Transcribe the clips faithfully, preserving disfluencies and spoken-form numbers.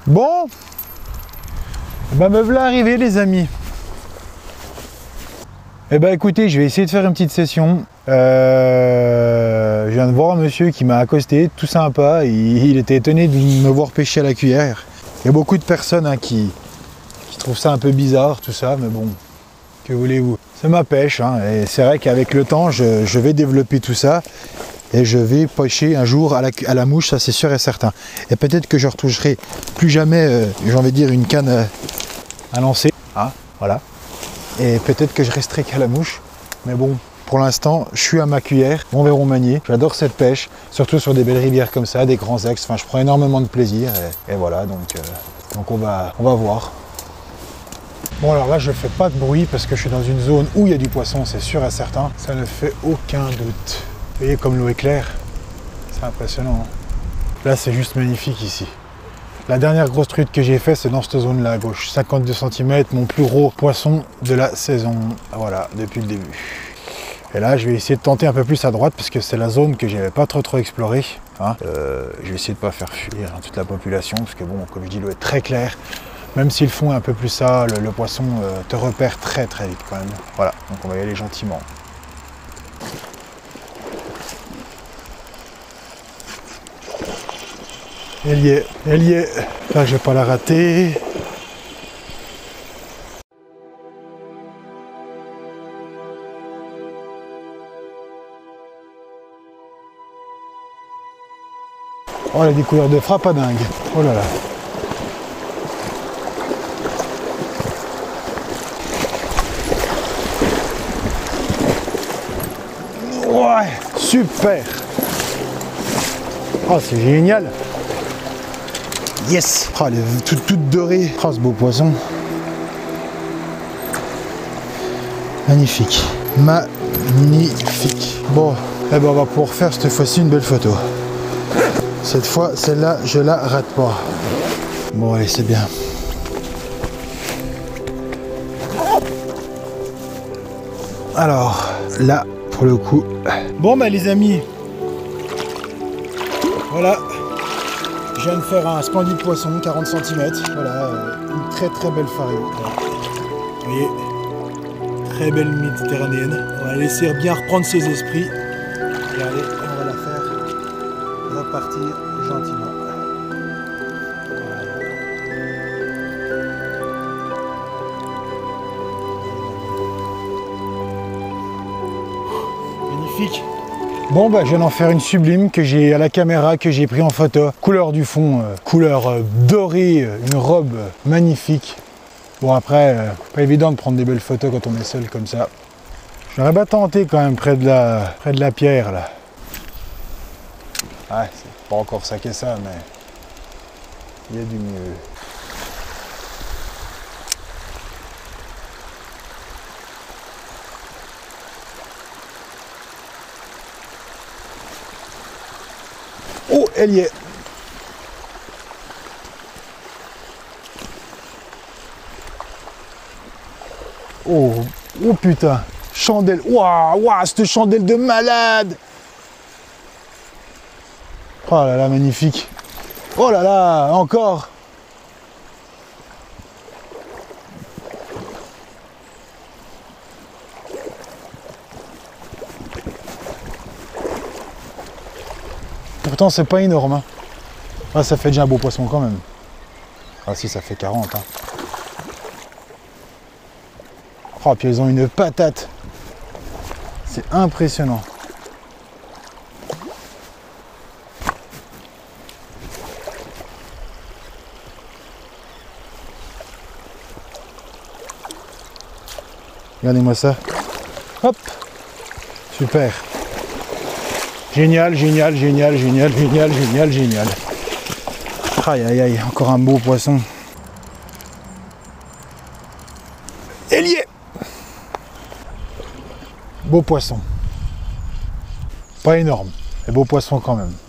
Bon, bah me voilà arrivé les amis. Eh ben écoutez, je vais essayer de faire une petite session. Euh, je viens de voir un monsieur qui m'a accosté, tout sympa. Il, il était étonné de me voir pêcher à la cuillère. Il y a beaucoup de personnes hein, qui, qui trouvent ça un peu bizarre, tout ça, mais bon, que voulez-vous? C'est ma pêche, hein, et c'est vrai qu'avec le temps, je, je vais développer tout ça. Et je vais pêcher un jour à la, à la mouche, ça c'est sûr et certain. Et peut-être que je ne retoucherai plus jamais, euh, j'ai envie de dire, une canne à, à lancer. Hein, voilà. Et peut-être que je resterai qu'à la mouche. Mais bon, pour l'instant, je suis à ma cuillère, mon verron manier. J'adore cette pêche, surtout sur des belles rivières comme ça, des grands axes. Enfin, je prends énormément de plaisir. Et, et voilà, donc, euh, donc on, va, on va voir. Bon, alors là, je ne fais pas de bruit parce que je suis dans une zone où il y a du poisson, c'est sûr et certain. Ça ne fait aucun doute. Vous voyez comme l'eau est claire, c'est impressionnant. Hein. Là, c'est juste magnifique ici. La dernière grosse truite que j'ai fait, c'est dans cette zone-là à gauche. cinquante-deux centimètres, mon plus gros poisson de la saison. Voilà, depuis le début. Et là, je vais essayer de tenter un peu plus à droite parce que c'est la zone que je n'avais pas trop trop explorée. Hein. Euh, je vais essayer de ne pas faire fuir hein, toute la population parce que bon, comme je dis, l'eau est très claire. Même si le fond est un peu plus sale, le, le poisson euh, te repère très très vite quand même. Voilà, donc on va y aller gentiment. Elle y est, elle y est. Là, je vais pas la rater. Oh, la découverte de frappe à dingue. Oh là là. Ouais, super. Oh, c'est génial. Yes! Oh, elle est toute, toute dorée. Oh, ce beau poisson. Magnifique. Magnifique. Bon, eh ben, on va pouvoir faire cette fois-ci une belle photo. Cette fois, celle-là, je la rate pas. Bon, allez, c'est bien. Alors, là, pour le coup... Bon, bah les amis, voilà. Je viens de faire un splendide poisson, quarante centimètres. Voilà, euh, une très très belle farine. Voilà. Vous voyez, très belle méditerranéenne. On va laisser bien reprendre ses esprits. Regardez, on va la faire repartir gentiment. Voilà. Magnifique. Bon bah je viens d'en faire une sublime que j'ai à la caméra, que j'ai pris en photo. Couleur du fond, euh, couleur euh, dorée, une robe euh, magnifique. Bon après, euh, pas évident de prendre des belles photos quand on est seul comme ça. Je n'aurais pas tenté quand même près de la, près de la pierre là. Ouais, c'est pas encore ça qu'est ça, mais il y a du mieux. Oh, elle y est. Oh, oh putain. Chandelle. Waouh, waouh, cette chandelle de malade. Oh là là, magnifique. Oh là là, encore. Pourtant, c'est pas énorme. Hein. Ah, ça fait déjà un beau poisson quand même. Ah si, ça fait quarante. Hein. Oh, puis ils ont une patate. C'est impressionnant. Regardez-moi ça. Hop. Super. Génial, génial, génial, génial, génial, génial, génial. Aïe, aïe, aïe, encore un beau poisson. Elle y est. Beau poisson. Pas énorme, mais beau poisson quand même.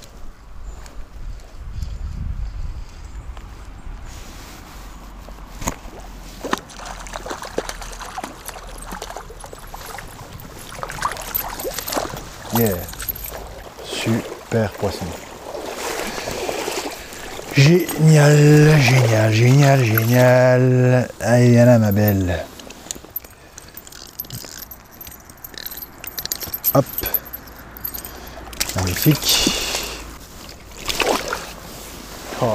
Yeah. Super poisson. Génial, génial, génial, génial. Allez, viens là, ma belle. Hop. Magnifique. Oh.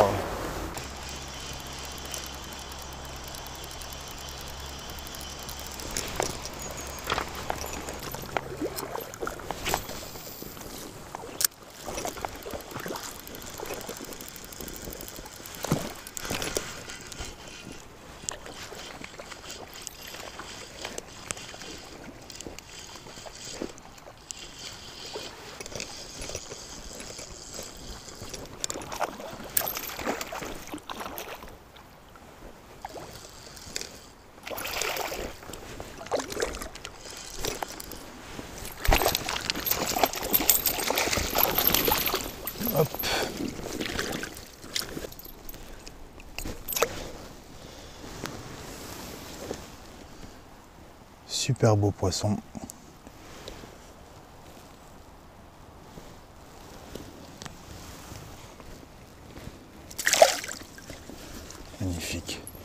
Hop. Super beau poisson. Magnifique.